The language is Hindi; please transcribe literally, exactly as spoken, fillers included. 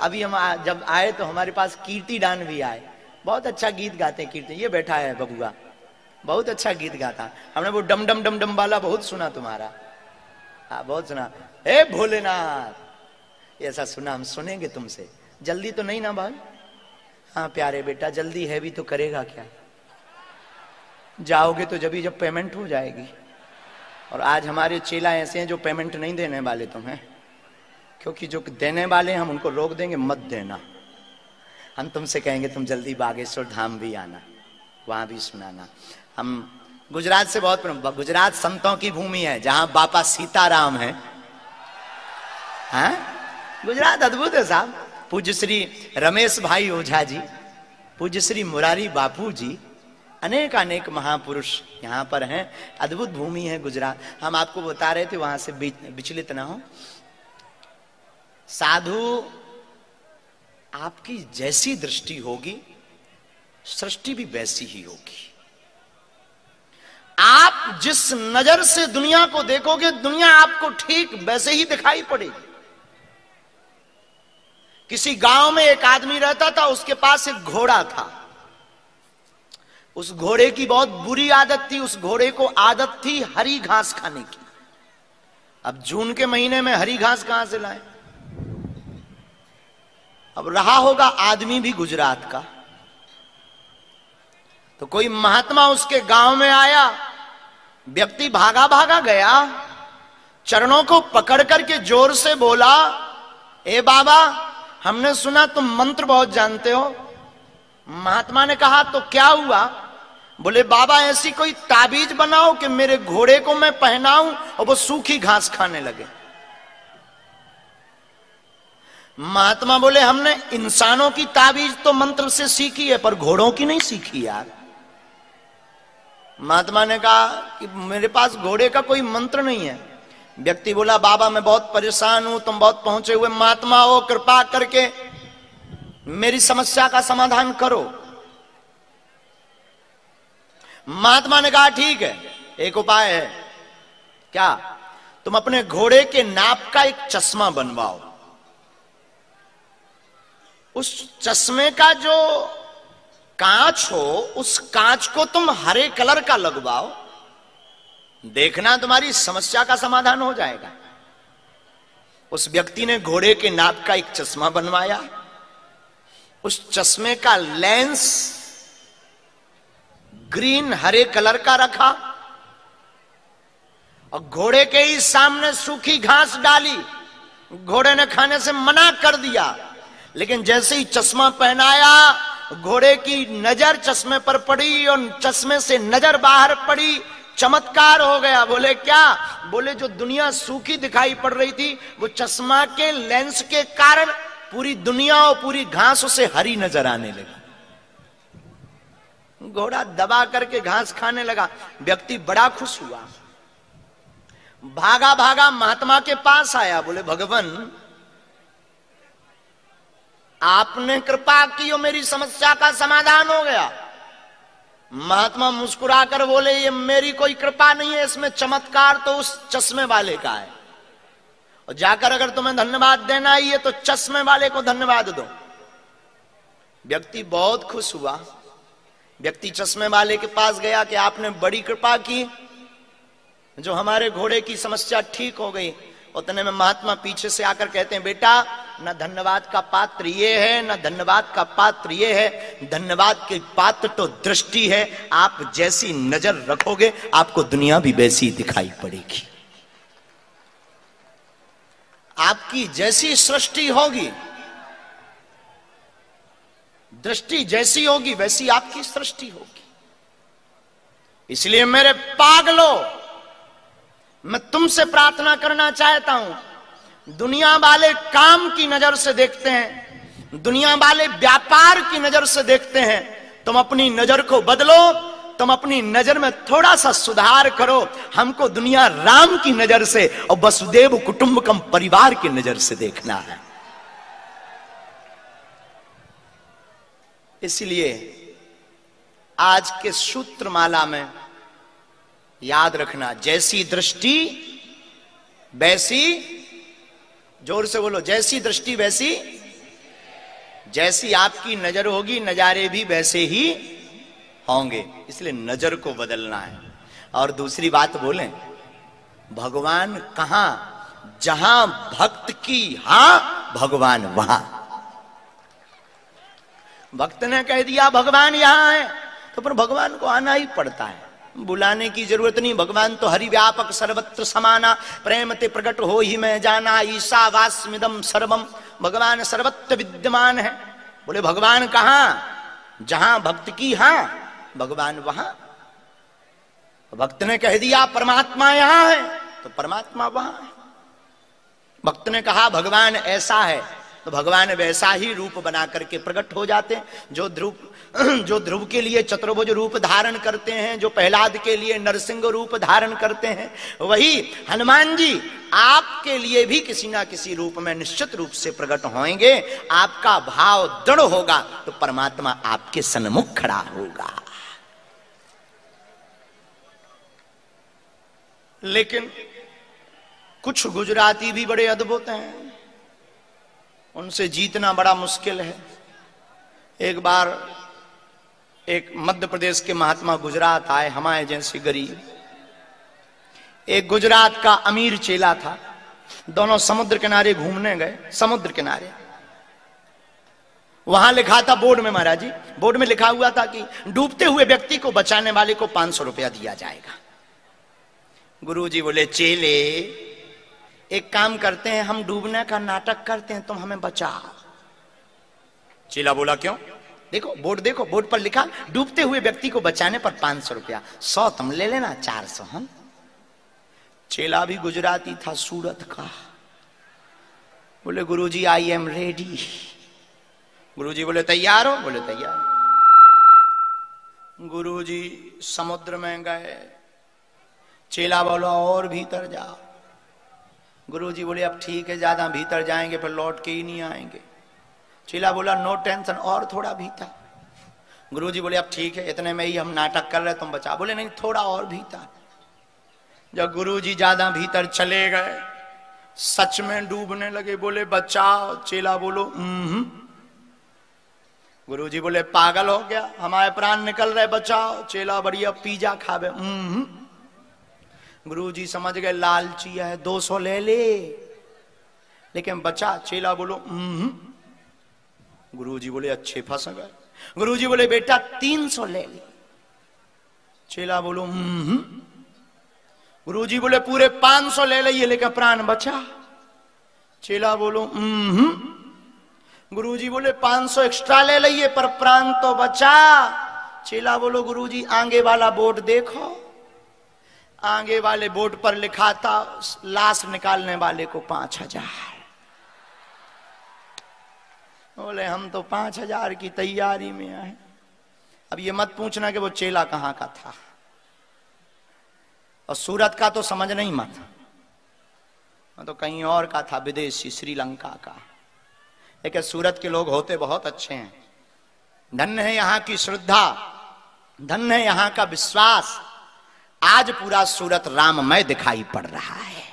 अभी हम आ, जब आए तो हमारे पास कीर्तिदान भी आए, बहुत अच्छा गीत गाते हैं कीर्ति, ये बैठा है बबुआ, बहुत अच्छा गीत गाता। हमने वो डम डम डम डम वाला बहुत सुना तुम्हारा, हाँ बहुत सुना। ए भोलेनाथ ऐसा सुना, हम सुनेंगे तुमसे। जल्दी तो नहीं ना भाई? हाँ प्यारे बेटा जल्दी है भी तो करेगा क्या, जाओगे तो जब जब पेमेंट हो जाएगी। और आज हमारे चेला ऐसे हैं जो पेमेंट नहीं देने वाले तुम्हें, क्योंकि जो देने वाले हैं हम उनको रोक देंगे, मत देना। हम तुमसे कहेंगे तुम जल्दी बागेश्वर धाम भी आना, वहां भी सुनाना। हम गुजरात से बहुत, गुजरात संतों की भूमि है, जहां बापा सीताराम है। हाँ गुजरात अद्भुत है साहब। पूज्य श्री रमेश भाई ओझा जी, पूज्य श्री मुरारी बापू जी, अनेक अनेक महापुरुष यहाँ पर हैं। अद्भुत भूमि है गुजरात। हम आपको बता रहे थे, वहां से विचलित ना हो। साधु आपकी जैसी दृष्टि होगी सृष्टि भी वैसी ही होगी। आप जिस नजर से दुनिया को देखोगे दुनिया आपको ठीक वैसे ही दिखाई पड़ेगी। किसी गांव में एक आदमी रहता था, उसके पास एक घोड़ा था। उस घोड़े की बहुत बुरी आदत थी। उस घोड़े को आदत थी हरी घास खाने की। अब जून के महीने में हरी घास कहां से लाए? अब रहा होगा आदमी भी गुजरात का। तो कोई महात्मा उसके गांव में आया, व्यक्ति भागा भागा गया, चरणों को पकड़ करके जोर से बोला, ए बाबा हमने सुना तुम मंत्र बहुत जानते हो। महात्मा ने कहा तो क्या हुआ? बोले बाबा ऐसी कोई ताबीज बनाओ कि मेरे घोड़े को मैं पहनाऊं और वो सूखी घास खाने लगे। महात्मा बोले हमने इंसानों की ताबीज तो मंत्र से सीखी है, पर घोड़ों की नहीं सीखी यार। महात्मा ने कहा कि मेरे पास घोड़े का कोई मंत्र नहीं है। व्यक्ति बोला बाबा मैं बहुत परेशान हूं, तुम बहुत पहुंचे हुए महात्मा हो, कृपा करके मेरी समस्या का समाधान करो। महात्मा ने कहा ठीक है, एक उपाय है। क्या? तुम अपने घोड़े के नाप का एक चश्मा बनवाओ। उस चश्मे का जो कांच हो, उस कांच को तुम हरे कलर का लगवाओ, देखना तुम्हारी समस्या का समाधान हो जाएगा। उस व्यक्ति ने घोड़े के नाप का एक चश्मा बनवाया। उस चश्मे का लेंस ग्रीन हरे कलर का रखा और घोड़े के ही सामने सूखी घास डाली। घोड़े ने खाने से मना कर दिया, लेकिन जैसे ही चश्मा पहनाया घोड़े की नजर चश्मे पर पड़ी और चश्मे से नजर बाहर पड़ी। चमत्कार हो गया। बोले क्या? बोले जो दुनिया सूखी दिखाई पड़ रही थी वो चश्मा के लेंस के कारण पूरी दुनिया और पूरी घास उसे हरी नजर आने लगी। घोड़ा दबा करके घास खाने लगा। व्यक्ति बड़ा खुश हुआ, भागा भागा महात्मा के पास आया। बोले भगवान आपने कृपा की और मेरी समस्या का समाधान हो गया। महात्मा मुस्कुराकर बोले ये मेरी कोई कृपा नहीं है, इसमें चमत्कार तो उस चश्मे वाले का है। और जाकर अगर तुम्हें धन्यवाद देना ही है तो चश्मे वाले को धन्यवाद दो। व्यक्ति बहुत खुश हुआ। व्यक्ति चश्मे वाले के पास गया कि आपने बड़ी कृपा की, जो हमारे घोड़े की समस्या ठीक हो गई। उतने में महात्मा पीछे से आकर कहते हैं बेटा न धन्यवाद का पात्र ये है, न धन्यवाद का पात्र ये है, धन्यवाद के पात्र तो दृष्टि है। आप जैसी नजर रखोगे आपको दुनिया भी वैसी दिखाई पड़ेगी। आपकी जैसी सृष्टि होगी, दृष्टि जैसी होगी वैसी आपकी सृष्टि होगी। इसलिए मेरे पागलों, मैं तुमसे प्रार्थना करना चाहता हूं। दुनिया वाले काम की नजर से देखते हैं, दुनिया वाले व्यापार की नजर से देखते हैं। तुम अपनी नजर को बदलो, तुम अपनी नजर में थोड़ा सा सुधार करो। हमको दुनिया राम की नजर से और वसुदेव कुटुंबकम परिवार की नजर से देखना है। इसलिए आज के सूत्रमाला में याद रखना, जैसी दृष्टि वैसी, जोर से बोलो, जैसी दृष्टि वैसी जैसी आपकी नजर होगी नजारे भी वैसे ही होंगे, इसलिए नजर को बदलना है। और दूसरी बात बोलें, भगवान कहां? जहां भक्त की हां भगवान वहां। भक्त ने कह दिया भगवान यहां है तो फिर भगवान को आना ही पड़ता है, बुलाने की जरूरत नहीं। भगवान तो हरि व्यापक सर्वत्र समाना, प्रेम ते प्रकट हो ही मैं जाना, ईशा वास्मिदम सर्वम। भगवान सर्वत्र विद्यमान है। बोले भगवान कहां? जहां भक्त की हां भगवान वहां। भक्त ने कह दिया परमात्मा यहां है तो परमात्मा वहां है। भक्त ने कहा भगवान ऐसा है तो भगवान वैसा ही रूप बना करके प्रकट हो जाते हैं। जो ध्रुव जो ध्रुव के लिए चतुर्भुज रूप धारण करते हैं, जो प्रहलाद के लिए नरसिंह रूप धारण करते हैं, वही हनुमान जी आपके लिए भी किसी ना किसी रूप में निश्चित रूप से प्रकट होंगे। आपका भाव दृढ़ होगा तो परमात्मा आपके सन्मुख खड़ा होगा। लेकिन कुछ गुजराती भी बड़े अद्भुत हैं, उनसे जीतना बड़ा मुश्किल है। एक बार एक मध्य प्रदेश के महात्मा गुजरात आए, हमारे जैसे गरीब। एक गुजरात का अमीर चेला था, दोनों समुद्र किनारे घूमने गए। समुद्र किनारे वहां लिखा था बोर्ड में, महाराज जी बोर्ड में लिखा हुआ था कि डूबते हुए व्यक्ति को बचाने वाले को पांच सौ रुपया दिया जाएगा। गुरुजी बोले चेले एक काम करते हैं, हम डूबने का नाटक करते हैं, तुम हमें बचाओ। चेला बोला क्यों? देखो बोर्ड, देखो बोर्ड पर लिखा डूबते हुए व्यक्ति को बचाने पर पांच सौ रुपया, सौ तुम ले लेना, चार सौ हम। चेला भी गुजराती था, सूरत का। बोले गुरुजी आई एम रेडी। गुरुजी बोले तैयार हो? बोले तैयार। गुरुजी समुद्र में गए। चेला बोला और भीतर जाओ। गुरुजी बोले अब ठीक है, ज्यादा भीतर जाएंगे फिर लौट के ही नहीं आएंगे। चेला बोला नो टेंशन, और थोड़ा भीतर। गुरुजी बोले अब ठीक है, इतने में ही हम नाटक कर रहे, तुम बचा। बोले नहीं, थोड़ा और भीतर। जब गुरुजी ज्यादा भीतर चले गए, सच में डूबने लगे। बोले बचाओ। चेला बोलो हम्म। गुरुजी बोले पागल हो गया, हमारे प्राण निकल रहे, बचाओ। चेला बढ़िया पिज्जा खावे हम्म। गुरुजी समझ गए लालची है, दो सौ ले ले लेकिन बचा। चेला बोलो हम्म। गुरुजी बोले अच्छे फंस गए। गुरुजी बोले बेटा तीन सौ ले ले। चेला बोलो हम्म। गुरुजी बोले पूरे पांच सौ ले लिए लेकिन प्राण बचा। चेला बोलो हम्म। गुरुजी बोले पांच सौ एक्स्ट्रा ले लिए पर प्राण तो बचा। चेला बोलो गुरुजी आगे वाला बोर्ड देखो। आगे वाले बोर्ड पर लिखा था लाश निकालने वाले को पांच हजार। बोले हम तो पांच हजार की तैयारी में आए। अब ये मत पूछना कि वो चेला कहां का था, और सूरत का तो समझ नहीं मत, तो कहीं और का था, विदेशी, श्रीलंका का। लेकिन सूरत के लोग होते बहुत अच्छे हैं। धन्य है यहाँ की श्रद्धा, धन्य है यहाँ का विश्वास। आज पूरा सूरत राममय दिखाई पड़ रहा है।